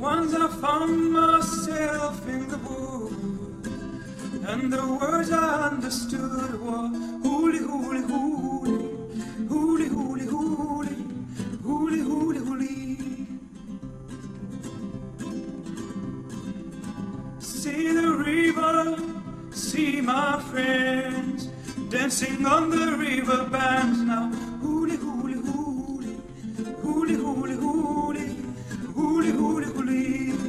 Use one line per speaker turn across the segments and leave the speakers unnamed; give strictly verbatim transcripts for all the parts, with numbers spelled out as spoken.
Once I found myself in the wood, and the words I understood were hooly, hooly, hooly, hooly, hooly, hooly, hooly, hooly, hooly. See the river, see my friends dancing on the river banks now. Hooly, hooly, hooly, hooly, hooly, hooly, hooly, hooly, hooly.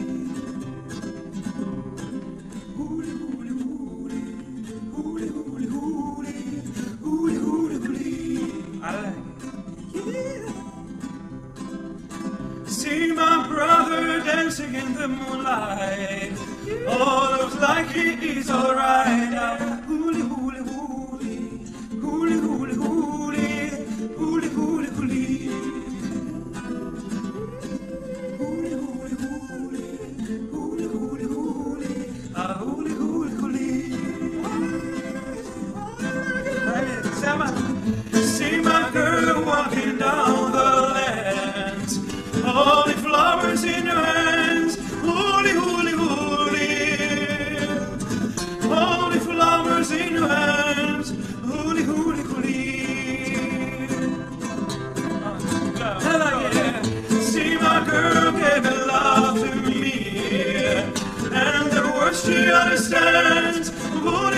Hooly, hooly, hooly, hooly, hooly, hooly, hooly, hooly, hooly. I like it. Yeah. See my brother dancing in the moonlight. All looks like it is alright now. Hooly, hooly, hooly, hooly, hooly, hooly, hooly, hooly, hooly. Hooly, hooly, hooly, hooly, hooly, hooly, ah, hooly, hooly, hooly. See my girl walking down the lands, holy flowers in her hands. Hooly, hooly, hooly, holy flowers in her hands. Hooly, hooly, hooly. Oh, yeah. See my girl giving love to me, and the words she understands. Hooly,